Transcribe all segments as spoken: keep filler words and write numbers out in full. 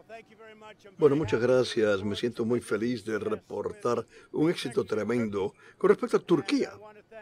Bueno, muchas gracias. Me siento muy feliz de reportar un éxito tremendo con respecto a Turquía.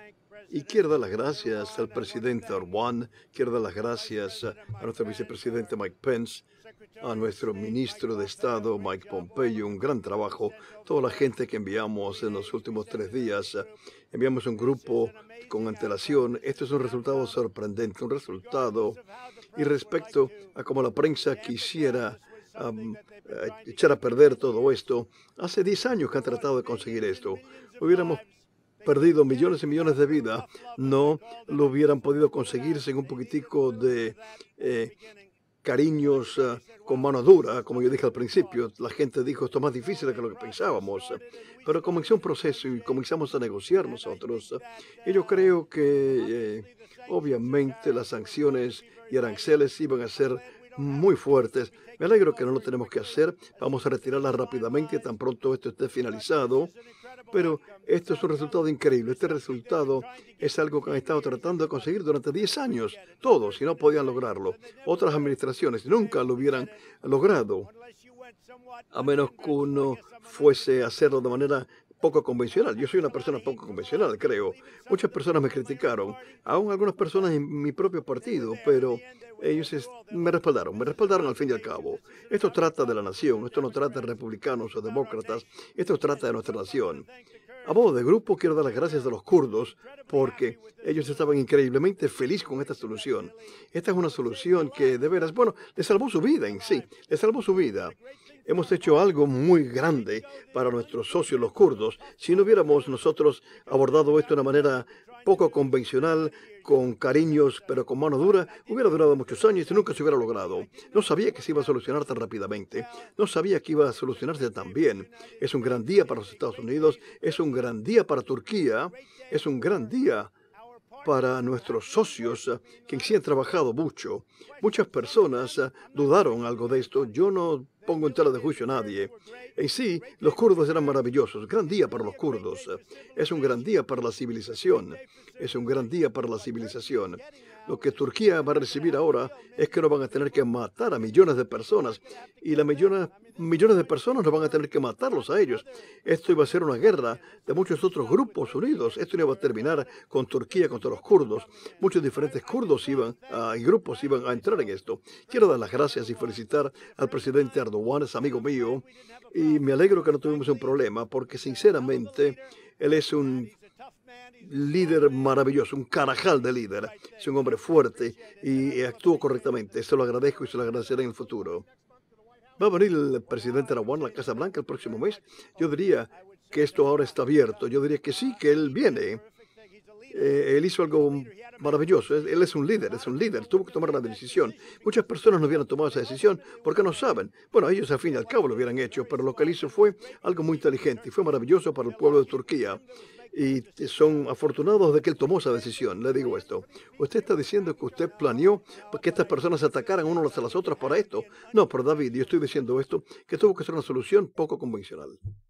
Y quiero dar las gracias al presidente Erdogan, quiero dar las gracias a nuestro vicepresidente Mike Pence, a nuestro ministro de Estado Mike Pompeo, un gran trabajo, toda la gente que enviamos en los últimos tres días. Enviamos un grupo con antelación. Esto es un resultado sorprendente, un resultado. Y respecto a cómo la prensa quisiera am, eh, echar a perder todo esto, hace diez años que han tratado de conseguir esto. Hubiéramos perdido millones y millones de vidas, no lo hubieran podido conseguir sin un poquitico de eh, cariños eh, con mano dura, como yo dije al principio. La gente dijo esto es más difícil de que lo que pensábamos, eh, pero comenzó un proceso y comenzamos a negociar nosotros. eh, Y yo creo que eh, obviamente las sanciones y aranceles iban a ser muy fuertes. Me alegro que no lo tenemos que hacer. Vamos a retirarlas rápidamente tan pronto esto esté finalizado. Pero esto es un resultado increíble. Este resultado es algo que han estado tratando de conseguir durante diez años, todos, y no podían lograrlo. Otras administraciones nunca lo hubieran logrado, a menos que uno fuese a hacerlo de manera poco convencional. Yo soy una persona poco convencional, creo. Muchas personas me criticaron, aún algunas personas en mi propio partido, pero ellos es- me respaldaron, me respaldaron al fin y al cabo. Esto trata de la nación, esto no trata de republicanos o demócratas, esto trata de nuestra nación. A modo de grupo, quiero dar las gracias a los kurdos porque ellos estaban increíblemente felices con esta solución. Esta es una solución que de veras, bueno, les salvó su vida en sí, les salvó su vida. Hemos hecho algo muy grande para nuestros socios, los kurdos. Si no hubiéramos nosotros abordado esto de una manera poco convencional, con cariños, pero con mano dura, hubiera durado muchos años y nunca se hubiera logrado. No sabía que se iba a solucionar tan rápidamente. No sabía que iba a solucionarse tan bien. Es un gran día para los Estados Unidos, es un gran día para Turquía, es un gran día para nuestros socios eh, que sí han trabajado mucho. Muchas personas eh, dudaron algo de esto. Yo no pongo en tela de juicio a nadie. En sí, los kurdos eran maravillosos. Gran día para los kurdos. eh, Es un gran día para la civilización. Es un gran día para la civilización. Lo que Turquía va a recibir ahora es que no van a tener que matar a millones de personas y las millones, millones de personas no van a tener que matarlos a ellos. Esto iba a ser una guerra de muchos otros grupos unidos. Esto no iba a terminar con Turquía contra los kurdos. Muchos diferentes kurdos iban a, y grupos iban a entrar en esto. Quiero dar las gracias y felicitar al presidente Erdogan, es amigo mío, y me alegro que no tuvimos un problema porque sinceramente él es un líder maravilloso, un carajal de líder. Es un hombre fuerte y actuó correctamente. Se lo agradezco y se lo agradeceré en el futuro. Va a venir el presidente Erdogan a la Casa Blanca el próximo mes. Yo diría que esto ahora está abierto. Yo diría que sí, que él viene. Eh, él hizo algo maravilloso. Él, él es un líder, es un líder. Tuvo que tomar una decisión. Muchas personas no hubieran tomado esa decisión porque no saben. Bueno, ellos al fin y al cabo lo hubieran hecho, pero lo que él hizo fue algo muy inteligente y fue maravilloso para el pueblo de Turquía. Y son afortunados de que él tomó esa decisión. Le digo esto. Usted está diciendo que usted planeó que estas personas se atacaran unas a las otras para esto. No, pero David, yo estoy diciendo esto, que tuvo que ser una solución poco convencional.